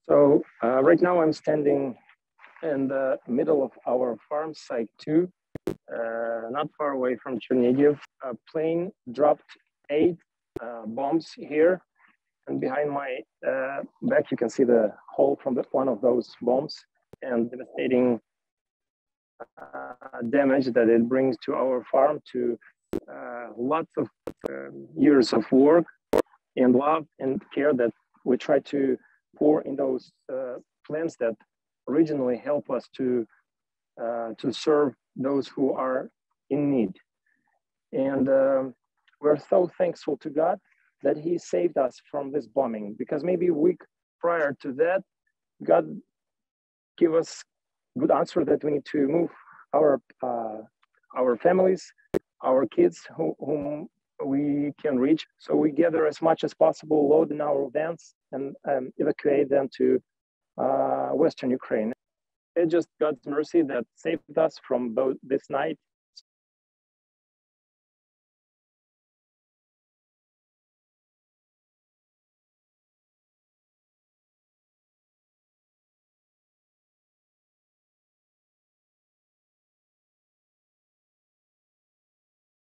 Right now I'm standing in the middle of our farm site 2, not far away from Chernihiv. A plane dropped 8 bombs here, and behind my back you can see the hole from one of those bombs and devastating damage that it brings to our farm, to lots of years of work and love and care that we try to pour in those plants that originally help us to serve those who are in need. And we're so thankful to God that He saved us from this bombing, because maybe a week prior to that, God gave us good answer that we need to move our families, our kids whom we can reach. So we gather as much as possible, load in our vans, and evacuate them to Western Ukraine. It's just God's mercy that saved us from both this night